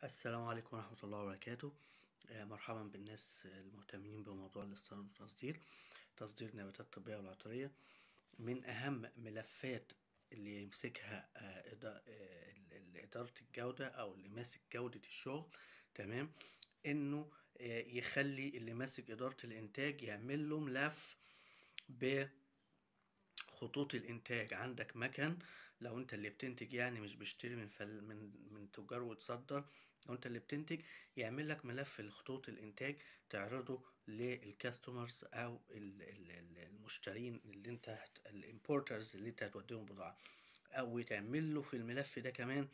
السلام عليكم ورحمة الله وبركاته. مرحبا بالناس المهتمين بموضوع الاستيراد والتصدير. تصدير النباتات الطبية والعطرية من أهم ملفات اللي يمسكها إدارة الجودة أو اللي ماسك جودة الشغل. تمام. إنه يخلي اللي ماسك إدارة الإنتاج يعمل له ملف خطوط الانتاج. عندك مكن، لو انت اللي بتنتج يعني مش بيشتري من تجار وتصدر، لو انت اللي بتنتج يعمل لك ملف لخطوط الانتاج تعرضه للكاستمرز او المشترين اللي انت الامبورترز اللي انت هتوديهم بضاعة، او تعمل له في الملف ده كمان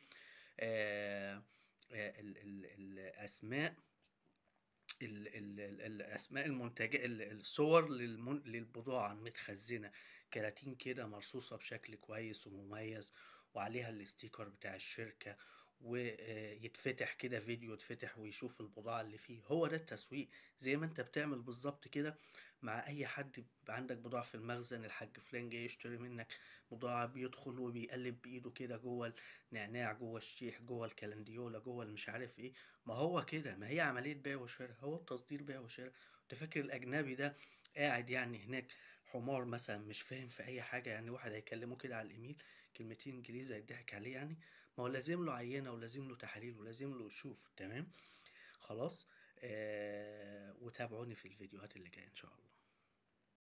الاسماء الاسماء المنتجة، الصور للبضاعة المتخزنة، كراتين كده مرصوصة بشكل كويس ومميز وعليها الاستيكر بتاع الشركة، ويتفتح كده فيديو، يتفتح ويشوف البضاعة اللي فيه. هو ده التسويق، زي ما انت بتعمل بالظبط كده مع اي حد. بيبقى عندك بضاعة في المخزن، الحاج فلان جاي يشتري منك بضاعة، بيدخل وبيقلب بايده كده جوه النعناع، جوه الشيح، جوه الكلنديولا، جوه المش عارف ايه. ما هو كده، ما هي عملية بيع وشراء، هو التصدير بيع وشراء. انت فاكر الأجنبي ده قاعد يعني هناك حمار مثلا مش فاهم في أي حاجة؟ يعني واحد هيكلمه كده على الإيميل كلمتين إنجليزي هيضحك عليه يعني؟ ما هو لازم له عينة ولازم له تحاليل ولازم له يشوف. تمام. خلاص. وتابعوني في الفيديوهات اللي جاية إن شاء الله.